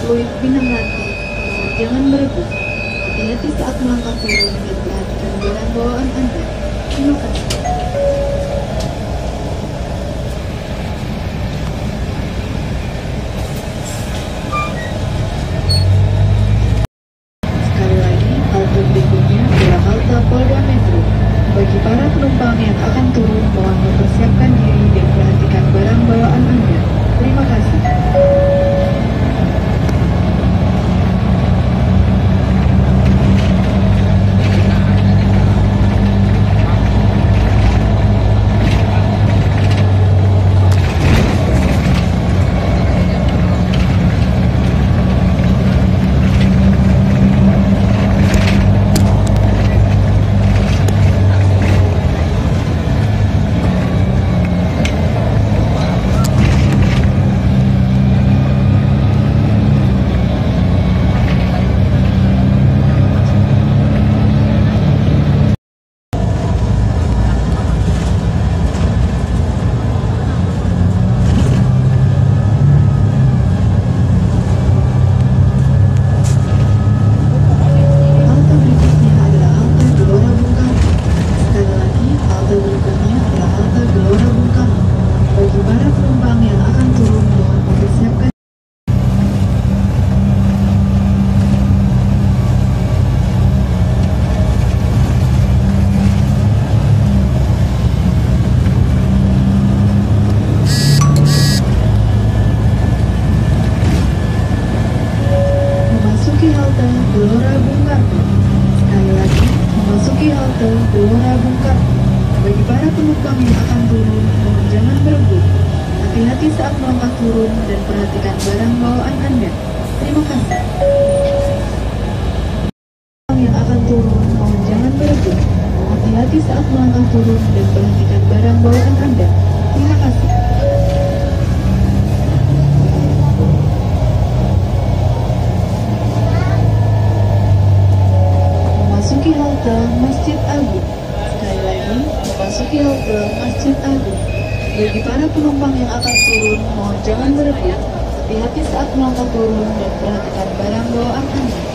Fluid Pinang Ranti, jangan berebut. Hati-hati saat melangkah turun dan perhatikan barang bawaan Anda. Terima kasih. Sekali lagi, halte berikutnya adalah halte Polda Metro. Bagi para penumpang yang akan turun, mohon mempersiapkan diri dan perhatikan barang bawaan Anda. Terima kasih. Gelora Bung Karno. Sekali lagi, memasuki halte Gelora Bung Karno. Bagi para penumpang yang akan turun, mohon jangan berebut. Hati-hati saat melangkah turun dan perhatikan barang bawaan Anda. Terima kasih. Yang akan turun, mohon jangan berebut. Hati-hati saat melangkah turun dan perhatikan barang bawaan Anda. Terima kasih. Memasuki halte Masjid Agung. Sekali lagi, memasuki halte Masjid Agung. Bagi para penumpang yang akan turun, mohon jangan berebut. Hati-hati saat melangkah turun dan perhatikan barang bawaan Anda.